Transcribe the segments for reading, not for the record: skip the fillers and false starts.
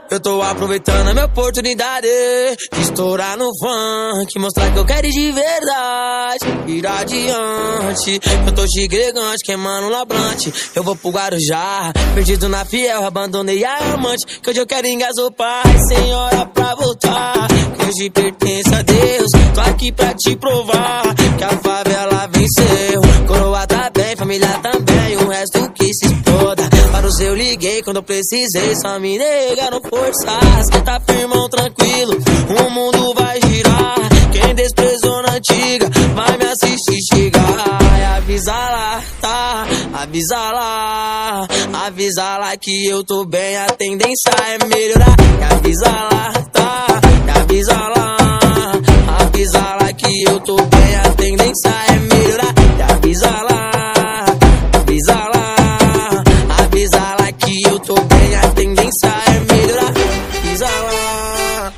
Eu tô aproveitando a minha oportunidade de estourar no funk, mostrar que eu quero ir de verdade, ir adiante. Eu tô chique elegante, queimando labrante. Eu vou pro Guarujá, perdido na fiel, abandonei a amante. Que hoje eu quero engasopar, sem hora pra voltar. Que hoje pertence a Deus, tô aqui pra te provar que a favela venceu. Coroa tá bem, família também, o resto que se exploda. Para os eu liguei quando eu precisei, só me negaram forças. Quem tá firmão, tranquilo, o mundo vai girar. Quem desprezou na antiga, vai me assistir chegar. Avisa lá, tá? Avisa lá. Avisa lá que eu tô bem, a tendência é melhorar. Avisa lá, tá? Avisa lá. Avisa lá que eu tô bem, a tendência é melhorar. Avisa lá. Avisa lá. Avisa lá que eu tô bem, a tendência é melhorar. Avisa lá.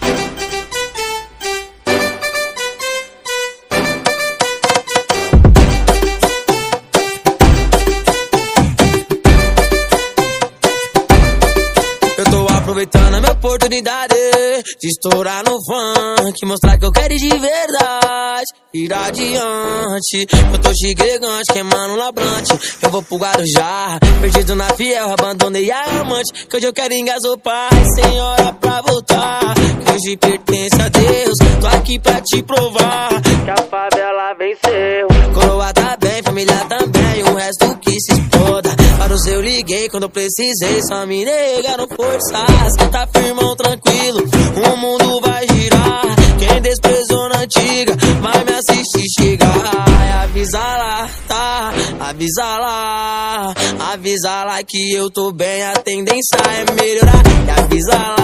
Eu tô aproveitando a minha oportunidade de estourar no funk, mostrar que eu quero ir de verdade, ir adiante. Eu tô chique elegante, queimando labrante. Eu vou pro Guarujá, perdido na fiel, abandonei a amante. Que hoje eu quero engasopar, sem hora pra voltar. Que hoje pertence a Deus, tô aqui pra te provar que a favela venceu. Coroa tá bem, família também, o resto que se exploda. Para os eu liguei quando eu precisei, só me negaram forças. Quem tá firmão, tranquilo, o mundo vai girar. Quem desprezou na antiga, vai me assistir chegar. Avisa lá, tá? Avisa lá. Avisa lá que eu tô bem, a tendência é melhorar. Avisa lá.